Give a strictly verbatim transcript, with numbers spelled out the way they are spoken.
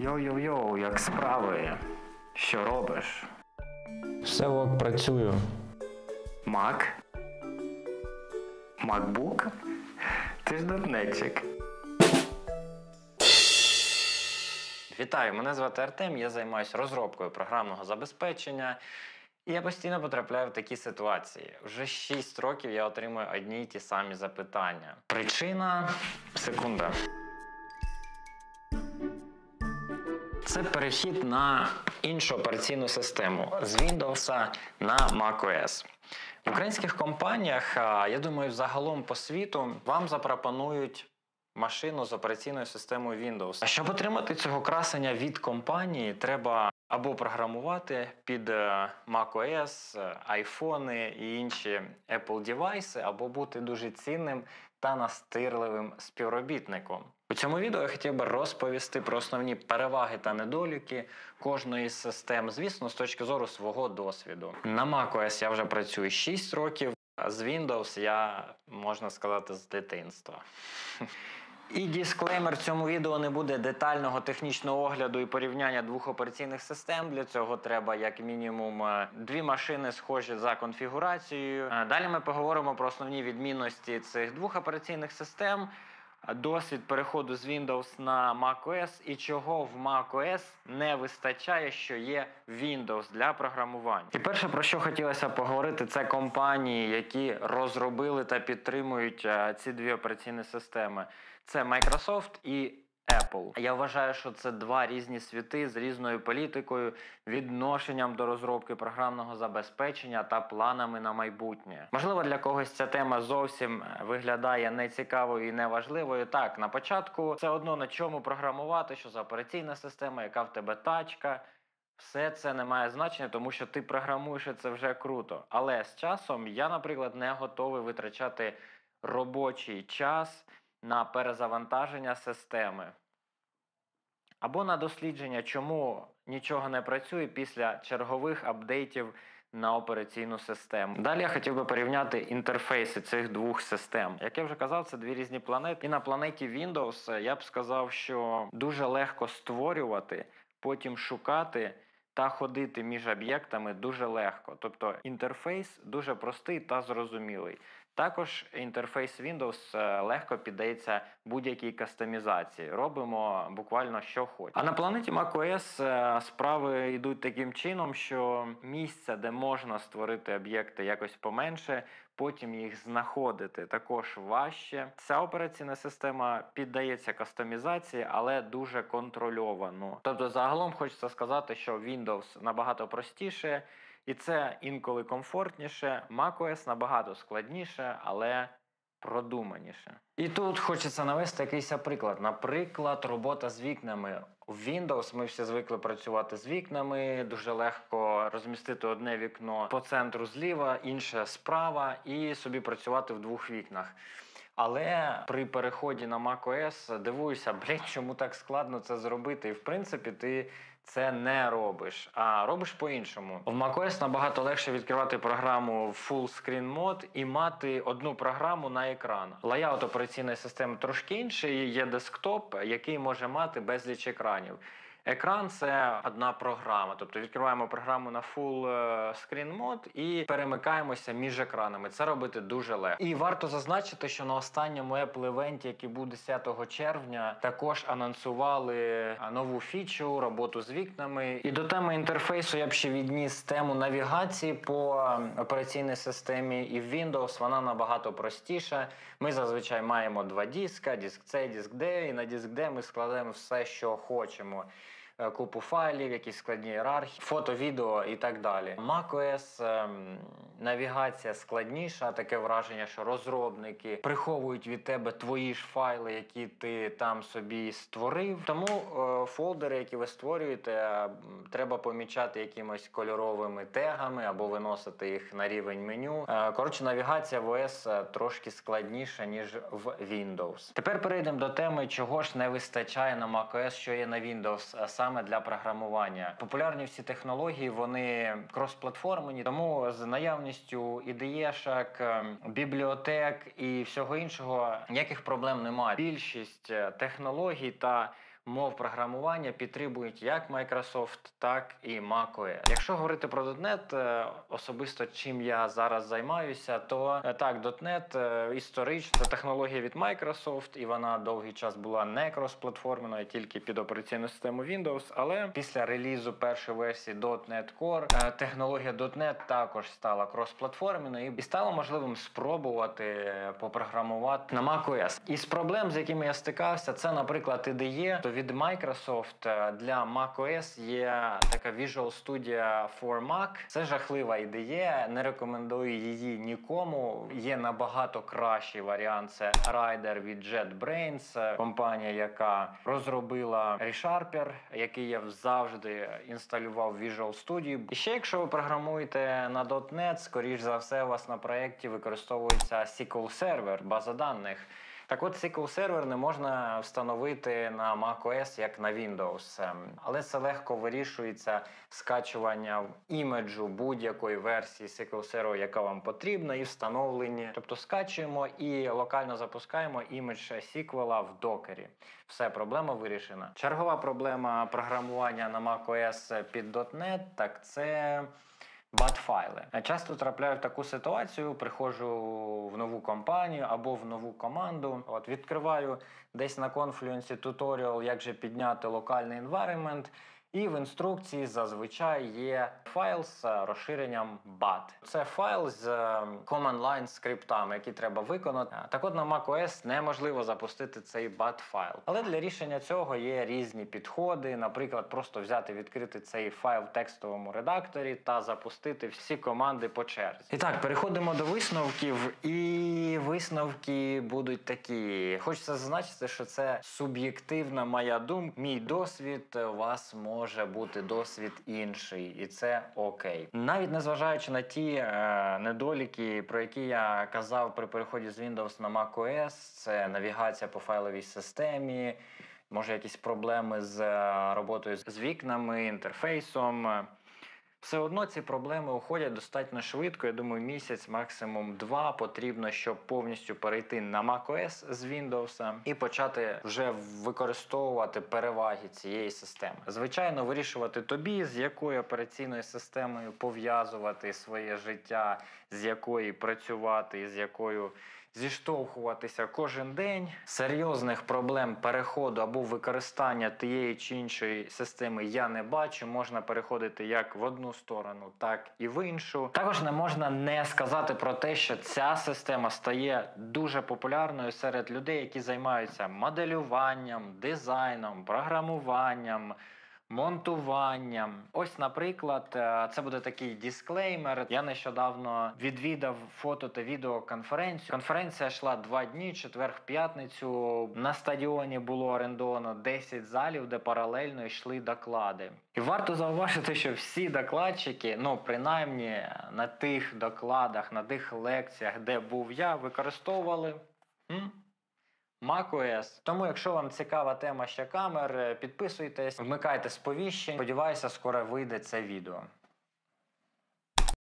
Йоу-йоу-йоу, як справи? Що робиш? Все ок, працюю. Мак? Макбук? Ти ж дотнетчик. Вітаю, мене звати Артем, я займаюся розробкою програмного забезпечення. І я постійно потрапляю в такі ситуації. Вже шість років я отримую одні й ті самі запитання. Причина... Секунда. Це перехід на іншу операційну систему з Windows на macOS. В українських компаніях, я думаю, загалом по світу вам запропонують машину з операційною системою Windows. А щоб отримати цього красення від компанії, треба або програмувати під macOS, айфони і інші Apple девайси, або бути дуже цінним та настирливим співробітником. У цьому відео я хотів би розповісти про основні переваги та недоліки кожної з систем, звісно, з точки зору свого досвіду. На macOS я вже працюю шість років, а з Windows я, можна сказати, з дитинства. І дисклеймер, в цьому відео не буде детального технічного огляду і порівняння двох операційних систем. Для цього треба як мінімум дві машини схожі за конфігурацією. Далі ми поговоримо про основні відмінності цих двох операційних систем, досвід переходу з Windows на macOS і чого в macOS не вистачає, що є Windows для програмування. І перше, про що хотілося поговорити, це компанії, які розробили та підтримують ці дві операційні системи. Це Microsoft і Apple. Я вважаю, що це два різні світи з різною політикою, відношенням до розробки програмного забезпечення та планами на майбутнє. Можливо, для когось ця тема зовсім виглядає нецікавою і неважливою. Так, на початку все одно на чому програмувати, що за операційна система, яка в тебе тачка. Все це не має значення, тому що ти програмуєш, і це вже круто. Але з часом я, наприклад, не готовий витрачати робочий час на перезавантаження системи. Або на дослідження, чому нічого не працює після чергових апдейтів на операційну систему. Далі я хотів би порівняти інтерфейси цих двох систем. Як я вже казав, це дві різні планети. І на планеті Windows я б сказав, що дуже легко створювати, потім шукати та ходити між об'єктами дуже легко. Тобто інтерфейс дуже простий та зрозумілий. Також інтерфейс Windows легко піддається будь-якій кастомізації. Робимо буквально що хочемо. А на планеті macOS справи йдуть таким чином, що місця, де можна створити об'єкти, якось поменше, потім їх знаходити також важче. Ця операційна система піддається кастомізації, але дуже контрольовано. Тобто загалом хочеться сказати, що Windows набагато простіше, і це інколи комфортніше, macOS набагато складніше, але продуманіше. І тут хочеться навести якийсь приклад. Наприклад, робота з вікнами. У Windows ми всі звикли працювати з вікнами, дуже легко розмістити одне вікно по центру зліва, інше справа і собі працювати в двох вікнах. Але при переході на macOS дивуюся, блін, чому так складно це зробити. І в принципі ти це не робиш, а робиш по-іншому. В macOS набагато легше відкривати програму в Full Screen Mode і мати одну програму на екран. Лайаут операційної системи трошки інший, є десктоп, який може мати безліч екранів. Екран – це одна програма, тобто відкриваємо програму на Full Screen Mode і перемикаємося між екранами. Це робити дуже легко. І варто зазначити, що на останньому Apple-івенті, який був десятого червня, також анонсували нову фічу, роботу з вікнами. І до теми інтерфейсу я б ще відніс тему навігації по операційній системі. І в Windows вона набагато простіша. Ми зазвичай маємо два диска, диск C, диск D, і на диск D ми складаємо все, що хочемо. Купу файлів, якісь складні ієрархії, фото, відео і так далі. macOS ем, навігація складніша, таке враження, що розробники приховують від тебе твої ж файли, які ти там собі створив. Тому е, фолдери, які ви створюєте, е, треба помічати якимось кольоровими тегами або виносити їх на рівень меню. Е, коротше, навігація в о ес трошки складніша, ніж в Windows. Тепер перейдемо до теми, чого ж не вистачає на macOS, що є на Windows. Саме для програмування. Популярні всі технології, вони кросплатформені, тому з наявністю і ді і-шок, бібліотек і всього іншого ніяких проблем немає. Більшість технологій та мов програмування підтримують як Microsoft, так і macOS. Якщо говорити про .дот нет, особисто чим я зараз займаюся, то так, .дот нет історично це технологія від Microsoft, і вона довгий час була не кросплатформеною, тільки під операційну систему Windows, але після релізу першої версії .дот нет Core технологія .дот нет також стала кросплатформеною і стало можливим спробувати попрограмувати на macOS. Із проблем, з якими я стикався, це, наприклад, і ді і, то від Microsoft для macOS є така Visual Studio for Mac. Це жахлива і ді і, не рекомендую її нікому. Є набагато кращий варіант, це Rider від JetBrains, компанія, яка розробила ReSharper, який я завжди інсталював в Visual Studio. І ще, якщо ви програмуєте на .дот нет, скоріш за все у вас на проєкті використовується ес кю ель Server, база даних. Так от, ес кю ель Server не можна встановити на macOS, як на Windows. Але це легко вирішується скачуванням іміджу будь-якої версії ес кю ель Server, яка вам потрібна, і встановлення. Тобто скачуємо і локально запускаємо імідж ес кю ель в докері. Все, проблема вирішена. Чергова проблема програмування на macOS під .дот нет, так це бат-файли. Я часто трапляю в таку ситуацію, приходжу в нову компанію або в нову команду, от відкриваю десь на Confluence туторіал, як же підняти локальний environment, і в інструкції зазвичай є файл з розширенням bat. Це файл з command-line скриптами, які треба виконати. Так от на macOS неможливо запустити цей bat-файл. Але для рішення цього є різні підходи. Наприклад, просто взяти, відкрити цей файл в текстовому редакторі та запустити всі команди по черзі. І так, переходимо до висновків. І висновки будуть такі. Хочеться зазначити, що це суб'єктивна моя думка. Мій досвід, у вас може може бути досвід інший, і це окей. Навіть незважаючи на ті е, недоліки, про які я казав при переході з Windows на macOS, це навігація по файловій системі, може якісь проблеми з роботою з вікнами, інтерфейсом. Все одно ці проблеми уходять достатньо швидко. Я думаю, місяць, максимум два потрібно, щоб повністю перейти на macOS з Windows і почати вже використовувати переваги цієї системи. Звичайно, вирішувати тобі, з якою операційною системою пов'язувати своє життя, з якою працювати і з якою зіштовхуватися кожен день. Серйозних проблем переходу або використання тієї чи іншої системи я не бачу. Можна переходити як в одну сторону, так і в іншу. Також не можна не сказати про те, що ця система стає дуже популярною серед людей, які займаються моделюванням, дизайном, програмуванням, монтуванням. Ось, наприклад, це буде такий дисклеймер. Я нещодавно відвідав фото та відеоконференцію. Конференція йшла два дні, четвер-п'ятницю. На стадіоні було орендовано десять залів, де паралельно йшли доклади. І варто зауважити, що всі докладчики, ну, принаймні на тих докладах, на тих лекціях, де був я, використовували м? macOS. Тому, якщо вам цікава тема ще камер, підписуйтесь, вмикайте сповіщень. Сподіваюся, скоро вийде це відео.